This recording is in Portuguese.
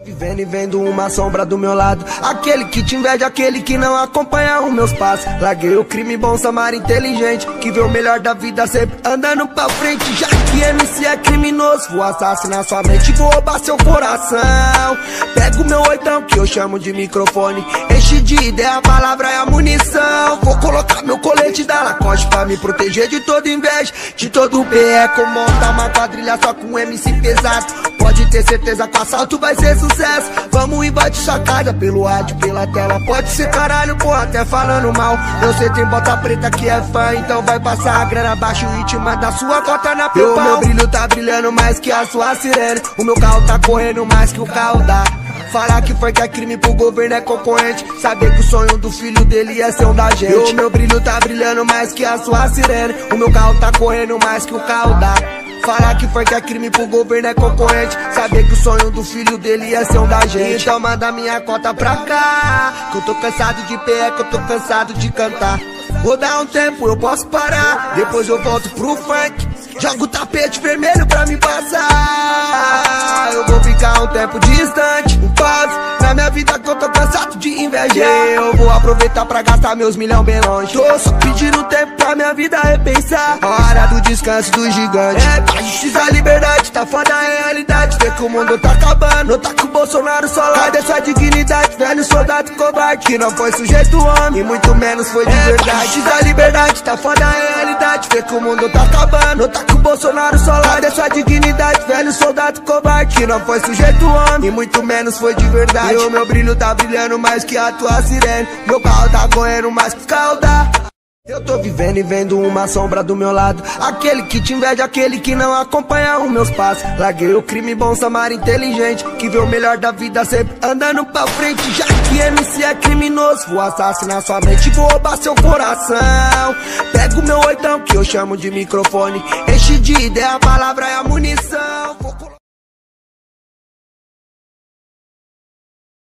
Vivendo e vendo uma sombra do meu lado, aquele que te inveja, aquele que não acompanha os meus passos. Larguei o crime, bom samar inteligente, que vê o melhor da vida sempre andando pra frente. Já que MC é criminoso, vou assassinar sua mente, vou roubar seu coração. Pego meu oitão, que eu chamo de microfone, enche de ideia, a palavra é a munição. Vou colocar meu colete da Lacoste pra me proteger de toda inveja, de todo perreco. Montar uma quadrilha só com MC pesado, pode ter certeza que o assalto vai ser sucesso. Vamos invadir sua casa pelo rádio, pela tela. Pode ser caralho, porra, até falando mal. Eu sei tem bota preta que é fã, então vai passar a grana, baixa o ritmo da sua cota na PayPal. O meu brilho tá brilhando mais que a sua sirene, o meu carro tá correndo mais que o carro da. Falar que foi que é crime pro governo é concorrente, saber que o sonho do filho dele é ser um da gente. O meu brilho tá brilhando mais que a sua sirene, o meu carro tá correndo mais que o carro da. Falar que foi que é crime pro governo é concorrente, saber que o sonho do filho dele é ser um da gente. Então manda minha cota pra cá, que eu tô cansado de pé, que eu tô cansado de cantar. Vou dar um tempo, eu posso parar, depois eu volto pro funk, jogo o tapete vermelho pra me passar. Eu vou ficar um tempo distante, um pause na minha vida que eu tô cansado de invejar. Eu vou aproveitar pra gastar meus milhão bem longe, tô só pedindo tempo pra minha vida repensar. A hora do descanso do gigante, a justiça, a liberdade, tá foda a realidade. Vê que o mundo tá acabando, não tá com o Bolsonaro só lá. Cadê sua dignidade, velho soldado covarde, que não foi sujeito homem, e muito menos foi de verdade. A justiça, a liberdade, tá foda a realidade. Vê que o mundo tá acabando, não tá com o Bolsonaro só lá. Cadê sua dignidade, velho soldado covarde, que não foi sujeito homem, e muito menos foi de verdade. E o meu brilho tá brilhando mais que a tua sirene, meu carro tá correndo mais que o carro da. Eu tô vivendo e vendo uma sombra do meu lado, aquele que te inveja, aquele que não acompanha os meus passos. Larguei o crime, bom samar inteligente, que vê o melhor da vida sempre andando pra frente. Já que MC é criminoso, vou assassinar sua mente, vou roubar seu coração. Pego meu oitão, que eu chamo de microfone, enche de ideia, a palavra é a munição.